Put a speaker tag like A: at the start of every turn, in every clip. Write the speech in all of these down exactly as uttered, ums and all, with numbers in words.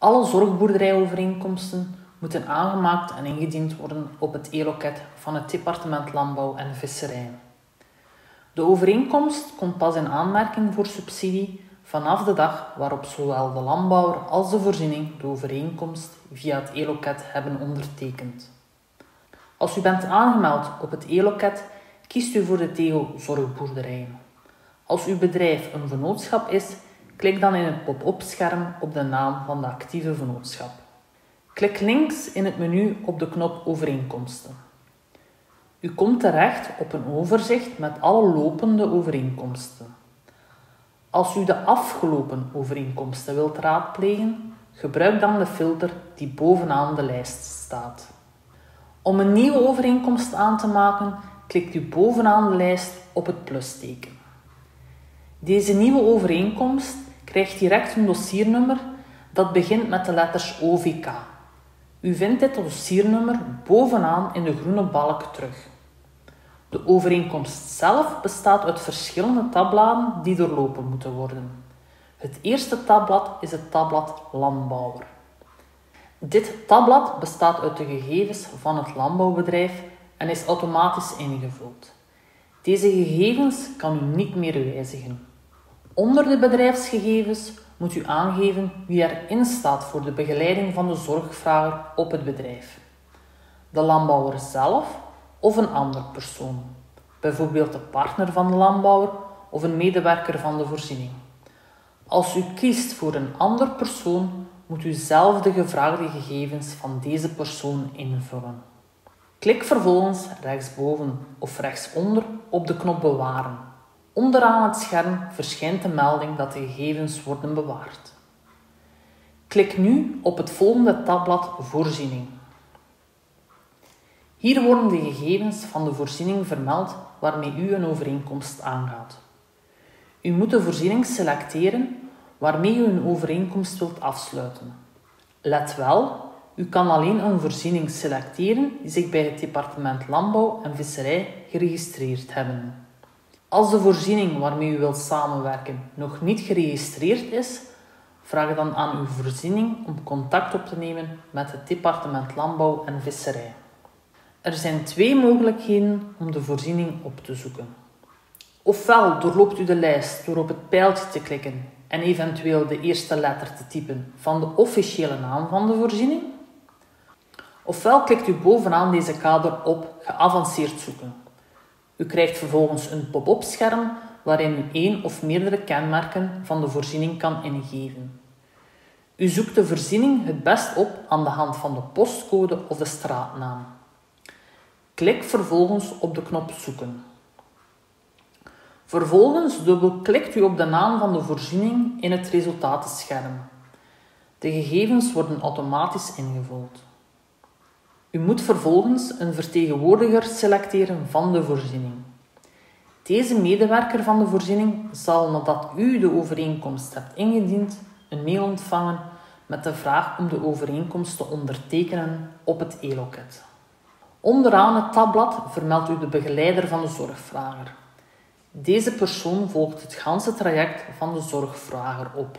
A: Alle zorgboerderijovereenkomsten moeten aangemaakt en ingediend worden op het e-loket van het departement Landbouw en Visserij. De overeenkomst komt pas in aanmerking voor subsidie vanaf de dag waarop zowel de landbouwer als de voorziening de overeenkomst via het e-loket hebben ondertekend. Als u bent aangemeld op het e-loket, kiest u voor de tegel Zorgboerderijen. Als uw bedrijf een vennootschap is, klik dan in het pop-up scherm op de naam van de actieve vennootschap. Klik links in het menu op de knop Overeenkomsten. U komt terecht op een overzicht met alle lopende overeenkomsten. Als u de afgelopen overeenkomsten wilt raadplegen, gebruik dan de filter die bovenaan de lijst staat. Om een nieuwe overeenkomst aan te maken, klikt u bovenaan de lijst op het plusteken. Deze nieuwe overeenkomst krijgt direct een dossiernummer dat begint met de letters O V K. U vindt dit dossiernummer bovenaan in de groene balk terug. De overeenkomst zelf bestaat uit verschillende tabbladen die doorlopen moeten worden. Het eerste tabblad is het tabblad Landbouwer. Dit tabblad bestaat uit de gegevens van het landbouwbedrijf en is automatisch ingevuld. Deze gegevens kan u niet meer wijzigen. Onder de bedrijfsgegevens moet u aangeven wie erin staat voor de begeleiding van de zorgvrager op het bedrijf. De landbouwer zelf of een andere persoon, bijvoorbeeld de partner van de landbouwer of een medewerker van de voorziening. Als u kiest voor een ander persoon, moet u zelf de gevraagde gegevens van deze persoon invullen. Klik vervolgens rechtsboven of rechtsonder op de knop Bewaren. Onderaan het scherm verschijnt de melding dat de gegevens worden bewaard. Klik nu op het volgende tabblad Voorziening. Hier worden de gegevens van de voorziening vermeld waarmee u een overeenkomst aangaat. U moet de voorziening selecteren waarmee u een overeenkomst wilt afsluiten. Let wel, u kan alleen een voorziening selecteren die zich bij het departement Landbouw en Visserij geregistreerd hebben. Als de voorziening waarmee u wilt samenwerken nog niet geregistreerd is, vraag dan aan uw voorziening om contact op te nemen met het departement Landbouw en Visserij. Er zijn twee mogelijkheden om de voorziening op te zoeken. Ofwel doorloopt u de lijst door op het pijltje te klikken en eventueel de eerste letter te typen van de officiële naam van de voorziening. Ofwel klikt u bovenaan deze kader op Geavanceerd zoeken. U krijgt vervolgens een pop-up scherm waarin u één of meerdere kenmerken van de voorziening kan ingeven. U zoekt de voorziening het best op aan de hand van de postcode of de straatnaam. Klik vervolgens op de knop Zoeken. Vervolgens dubbelklikt u op de naam van de voorziening in het resultatenscherm. De gegevens worden automatisch ingevuld. U moet vervolgens een vertegenwoordiger selecteren van de voorziening. Deze medewerker van de voorziening zal, nadat u de overeenkomst hebt ingediend, een mail ontvangen met de vraag om de overeenkomst te ondertekenen op het e-loket. Onderaan het tabblad vermeldt u de begeleider van de zorgvrager. Deze persoon volgt het ganse traject van de zorgvrager op.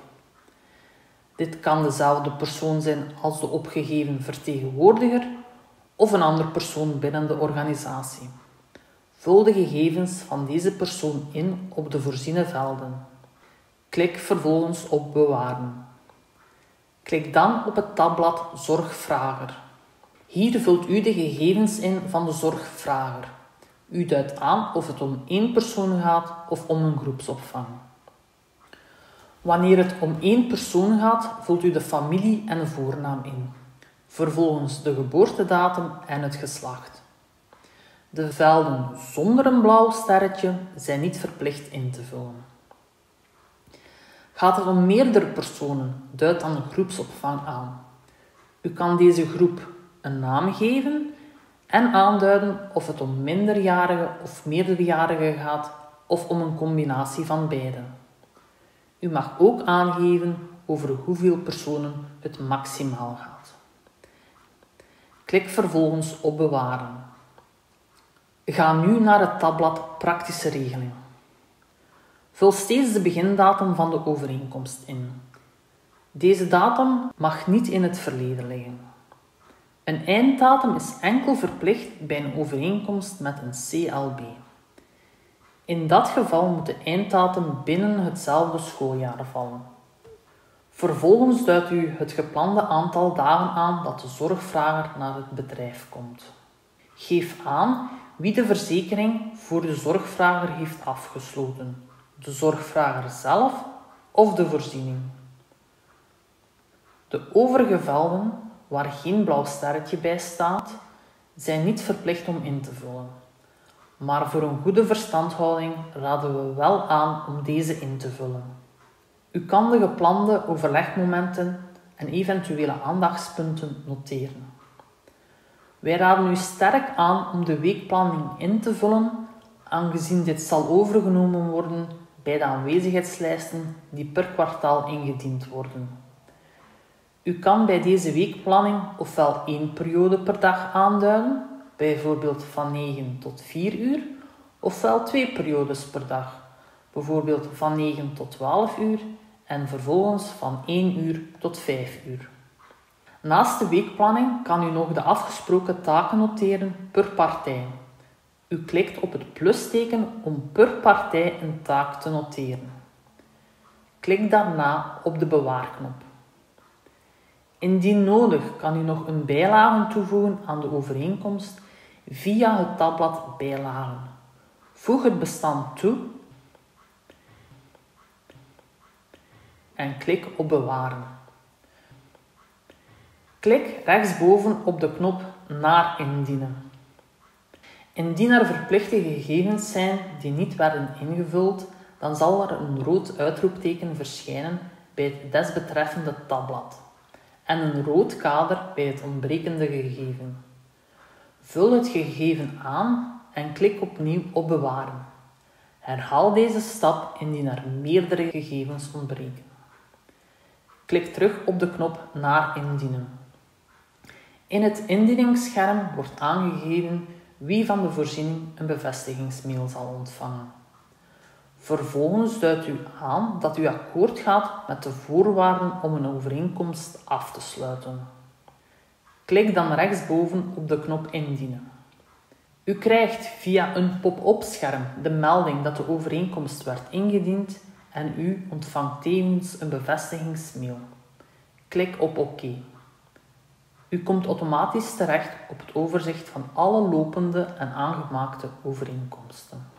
A: Dit kan dezelfde persoon zijn als de opgegeven vertegenwoordiger of een andere persoon binnen de organisatie. Vul de gegevens van deze persoon in op de voorziene velden. Klik vervolgens op Bewaren. Klik dan op het tabblad Zorgvrager. Hier vult u de gegevens in van de zorgvrager. U duidt aan of het om één persoon gaat of om een groepsopvang. Wanneer het om één persoon gaat, vult u de familie en de voornaam in. Vervolgens de geboortedatum en het geslacht. De velden zonder een blauw sterretje zijn niet verplicht in te vullen. Gaat het om meerdere personen, duid dan een groepsopvang aan. U kan deze groep een naam geven en aanduiden of het om minderjarigen of meerderjarigen gaat of om een combinatie van beide. U mag ook aangeven over hoeveel personen het maximaal gaat. Klik vervolgens op Bewaren. Ga nu naar het tabblad Praktische regeling. Vul steeds de begindatum van de overeenkomst in. Deze datum mag niet in het verleden liggen. Een einddatum is enkel verplicht bij een overeenkomst met een C L B. In dat geval moet de einddatum binnen hetzelfde schooljaar vallen. Vervolgens duidt u het geplande aantal dagen aan dat de zorgvrager naar het bedrijf komt. Geef aan wie de verzekering voor de zorgvrager heeft afgesloten, de zorgvrager zelf of de voorziening. De overige velden, waar geen blauw sterretje bij staat, zijn niet verplicht om in te vullen. Maar voor een goede verstandhouding raden we wel aan om deze in te vullen. U kan de geplande overlegmomenten en eventuele aandachtspunten noteren. Wij raden u sterk aan om de weekplanning in te vullen, aangezien dit zal overgenomen worden bij de aanwezigheidslijsten die per kwartaal ingediend worden. U kan bij deze weekplanning ofwel één periode per dag aanduiden, bijvoorbeeld van negen tot vier uur, ofwel twee periodes per dag, bijvoorbeeld van negen tot twaalf uur en vervolgens van één uur tot vijf uur. Naast de weekplanning kan u nog de afgesproken taken noteren per partij. U klikt op het plusteken om per partij een taak te noteren. Klik daarna op de bewaarknop. Indien nodig kan u nog een bijlage toevoegen aan de overeenkomst via het tabblad Bijlagen. Voeg het bestand toe en klik op Bewaren. Klik rechtsboven op de knop Naar indienen. Indien er verplichte gegevens zijn die niet werden ingevuld, dan zal er een rood uitroepteken verschijnen bij het desbetreffende tabblad en een rood kader bij het ontbrekende gegeven. Vul het gegeven aan en klik opnieuw op Bewaren. Herhaal deze stap indien er meerdere gegevens ontbreken. Klik terug op de knop Naar indienen. In het indieningsscherm wordt aangegeven wie van de voorziening een bevestigingsmail zal ontvangen. Vervolgens duidt u aan dat u akkoord gaat met de voorwaarden om een overeenkomst af te sluiten. Klik dan rechtsboven op de knop Indienen. U krijgt via een pop-up scherm de melding dat de overeenkomst werd ingediend en u ontvangt tevens een bevestigingsmail. Klik op Oké. U komt automatisch terecht op het overzicht van alle lopende en aangemaakte overeenkomsten.